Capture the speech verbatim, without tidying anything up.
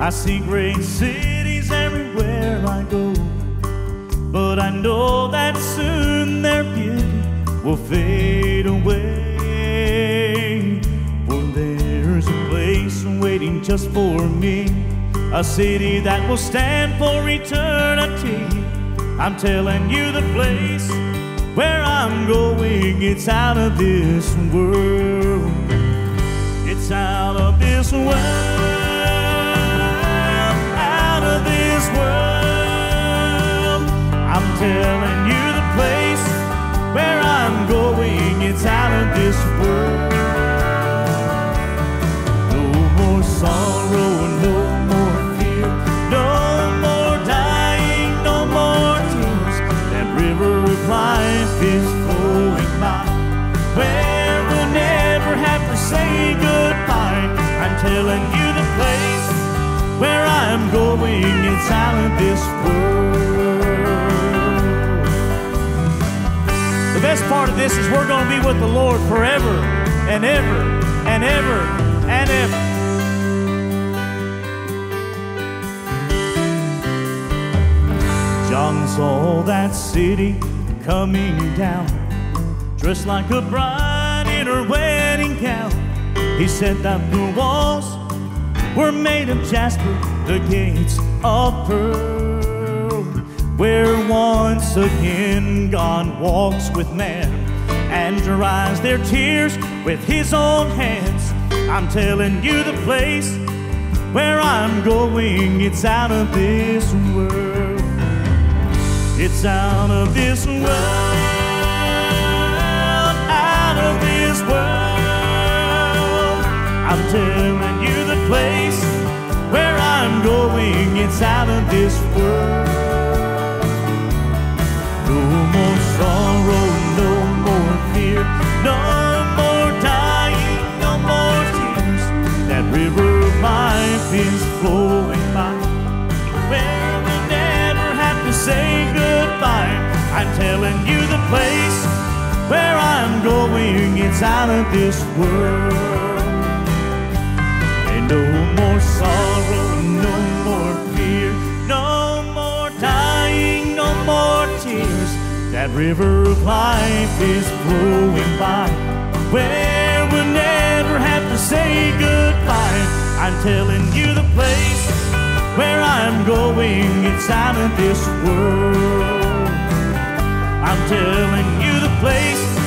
I see great cities everywhere I go, but I know that soon their beauty will fade away. For there's a place waiting just for me, a city that will stand for eternity. I'm telling you the place where I'm going, it's out of this world. It's out of this world, out of this world. I'm telling you the place where I'm going, it's out of this world. No more sorrow, no more fear, no more dying, no more tears. That river of life is flowing by, where we'll never have to say goodbye. I'm telling you the place where I'm going, it's out of this world. The best part of this is we're going to be with the Lord forever and ever and ever and ever. John saw that city coming down, dressed like a bride in her wedding gown. He said that the walls were made of jasper, the gates of pearl, where once again God walks with man and dries their tears with his own hands. I'm telling you the place where I'm going, it's out of this world. It's out of this world, out of this world. I'm telling you the place where I'm going, it's out of this world. No more sorrow, no more fear, no more dying, no more tears. That river of life is flowing by, where we'll never have to say goodbye. I'm telling you the place where I'm going, it's out of this world. And no more sorrow, no more fear, no more dying, no more tears. That river of life is flowing by, where we'll never have to say goodbye. I'm telling you the place where I'm going, it's out of this world. I'm telling you the place